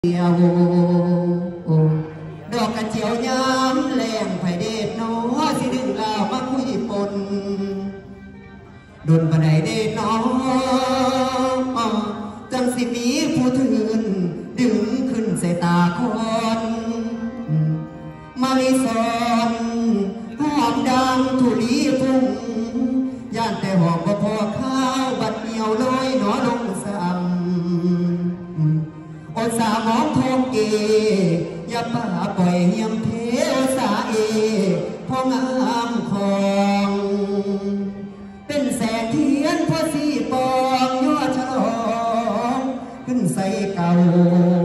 เดียวดอกกระเจียวย้ำแรงไผ่เด็ดน้อสิดึงลาวมาคุยปนโดนบันไดเด็ดน้อจังสิมีผู้ถืนดึงขึ้นใส่ตาคนมาลิซอนหอมดังทุลีพุ่งย่านแต่หอมบ่พอข้าวบัดเหี่ยวลอยหนอลงซ้ำโอสามองทองเกอย่าป่าปล่อยเหี่ยมเพโอสาเอพองามของเป็นแสงเทียนพอสีปองยั่วฉลองขึ้นใส่เก่า